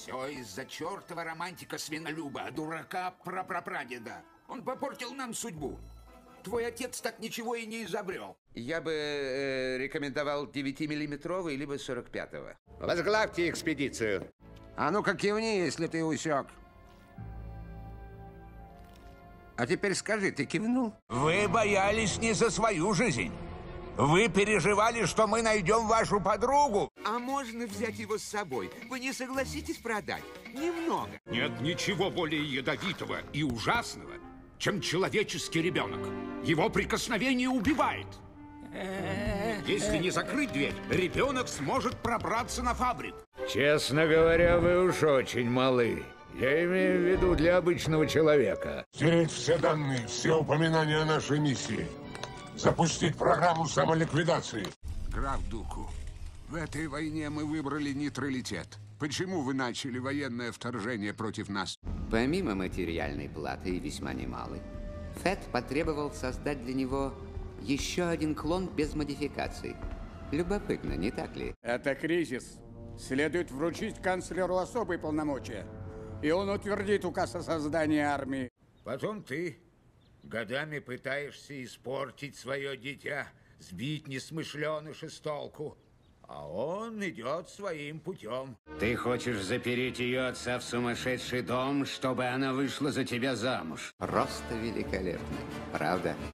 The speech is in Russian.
Все из-за чертова романтика-свинолюба, дурака-прапрапрадеда. Он попортил нам судьбу. Твой отец так ничего и не изобрел. Я бы рекомендовал 9-миллиметровый, либо 45-го. Возглавьте экспедицию. А ну-ка кивни, если ты усек. А теперь скажи, ты кивнул? Вы боялись не за свою жизнь. Вы переживали, что мы найдем вашу подругу. А можно взять его с собой? Вы не согласитесь продать? Немного. Нет ничего более ядовитого и ужасного, чем человеческий ребенок. Его прикосновение убивает. Если не закрыть дверь, ребенок сможет пробраться на фабрику. Честно говоря, вы уж очень малы. Я имею в виду для обычного человека. Стереть все данные, все упоминания о нашей миссии. Запустить программу самоликвидации. Граф Дуку, в этой войне мы выбрали нейтралитет. Почему вы начали военное вторжение против нас? Помимо материальной платы, и весьма немалой, Фет потребовал создать для него еще один клон без модификаций. Любопытно, не так ли? Это кризис. Следует вручить канцлеру особые полномочия. И он утвердит указ о создании армии. Потом ты годами пытаешься испортить свое дитя, сбить несмышленыша с толку. А он идет своим путем. Ты хочешь запереть ее отца в сумасшедший дом, чтобы она вышла за тебя замуж? Просто великолепно, правда?